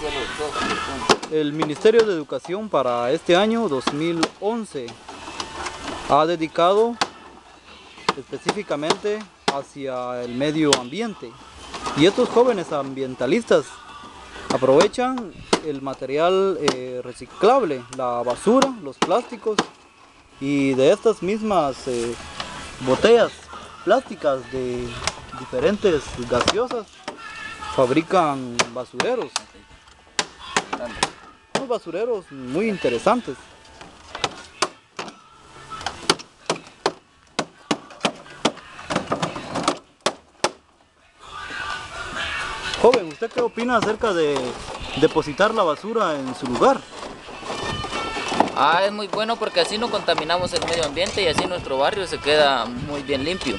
El Ministerio de Educación para este año 2011 ha dedicado específicamente hacia el medio ambiente, y estos jóvenes ambientalistas aprovechan el material reciclable, la basura, los plásticos, y de estas mismas botellas plásticas de diferentes gaseosas fabrican basureros. Unos basureros muy interesantes. Joven, ¿usted qué opina acerca de depositar la basura en su lugar? Es muy bueno porque así no contaminamos el medio ambiente y así nuestro barrio se queda muy bien limpio.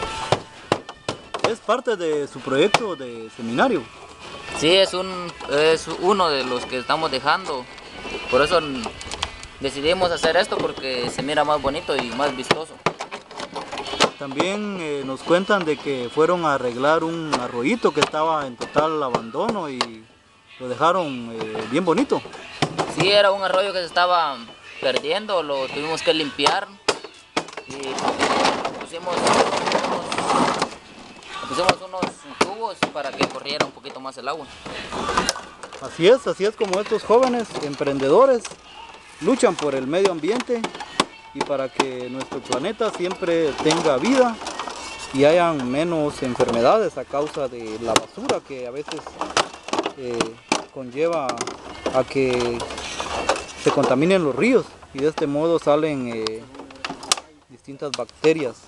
Es parte de su proyecto de seminario. Sí, es uno de los que estamos dejando. Por eso decidimos hacer esto, porque se mira más bonito y más vistoso. También nos cuentan de que fueron a arreglar un arroyito que estaba en total abandono y lo dejaron bien bonito. Sí, era un arroyo que se estaba perdiendo, lo tuvimos que limpiar y pusimos unos tubos para que corriera un poquito más el agua. Así es como estos jóvenes emprendedores luchan por el medio ambiente y para que nuestro planeta siempre tenga vida y hayan menos enfermedades a causa de la basura que a veces conlleva a que se contaminen los ríos, y de este modo salen distintas bacterias.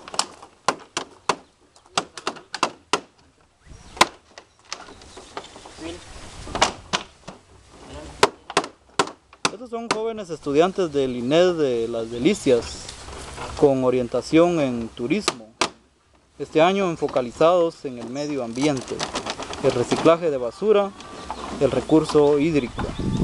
Estos son jóvenes estudiantes del INED de Las Delicias con orientación en turismo, este año focalizados en el medio ambiente, el reciclaje de basura, el recurso hídrico.